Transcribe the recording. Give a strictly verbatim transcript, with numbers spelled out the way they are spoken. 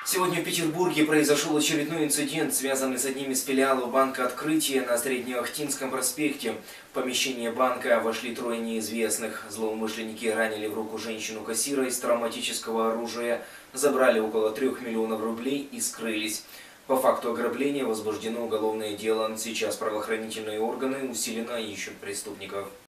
Сегодня в Петербурге произошел очередной инцидент, связанный с одним из филиалов банка «Открытие» на Среднеохтинском проспекте. В помещение банка вошли трое неизвестных. Злоумышленники ранили в руку женщину-кассира из травматического оружия, забрали около трех миллионов рублей и скрылись. По факту ограбления возбуждено уголовное дело. Сейчас правоохранительные органы усиленно ищут преступников.